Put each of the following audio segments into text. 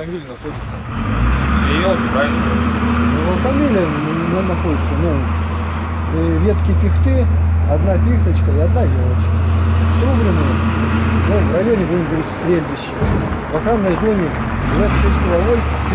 автомобиль находится. Две елки, правильно? В автомобиле находится, ветки пихты, одна пихточка и одна елочка. Срубленные, в районе, будем говорить, стрельбища. В охранной зоне 26 стволовой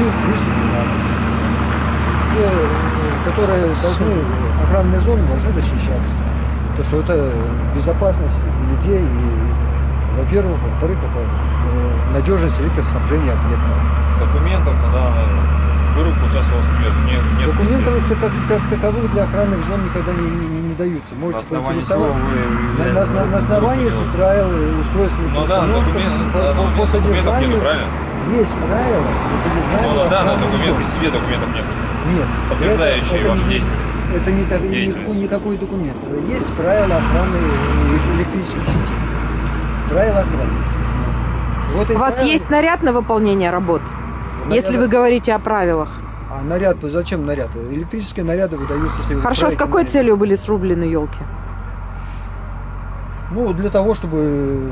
315. Которые должны, охранные зоны должны защищаться. Потому что это безопасность людей и, во-первых, во-вторых, это надежность электроснабжения объекта. Документов на данную вырубку сейчас у вас нет. Документов как таковых для охранных зон никогда не даются. Можете поинтересовать. На основании правил устройственных по содержанию правильно? Есть правила по содержанию. Но на данный документ при себе документов нет. Нет. Подтверждающие ваши действия. Это никакой документ. Есть правила охраны электрических сетей. Правила охраны. Вот У вас есть наряд на выполнение работ? Если вы говорите о правилах. А наряд, зачем наряд? Электрические наряды выдаются, если вы... Хорошо, с какой целью были срублены елки? Ну, для того, чтобы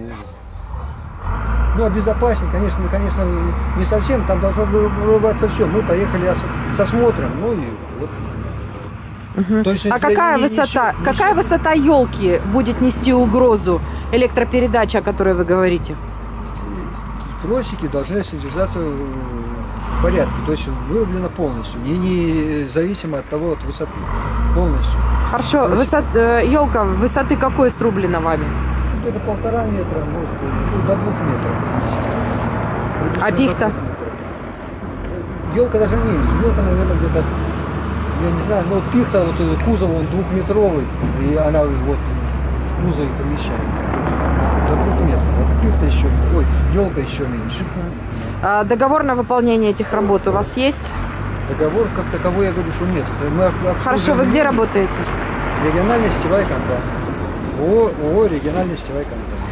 обезопасить, конечно, не совсем, там должно вырубаться все. Мы поехали с осмотром, и вот. Угу. А какая высота елки будет нести угрозу электропередачи, о которой вы говорите? Тросики должны содержаться в порядке, то есть вырублено полностью, независимо от высоты, полностью. Хорошо, елка высоты какой срублена вами? Это 1,5 метра, может быть, до 2 метров. А пихта? Елка даже меньше, елка, наверное, где-то, я не знаю, пихта, кузов, он 2-метровый, и она вот в кузове помещается. До 2 метров. Вот пихта еще, елка еще меньше. А договор на выполнение этих работ у вас есть? Договор как таковой, я говорю, что нет. Хорошо, вы где работаете? Региональная сетевая компания. ООО «Региональная сетевая компания».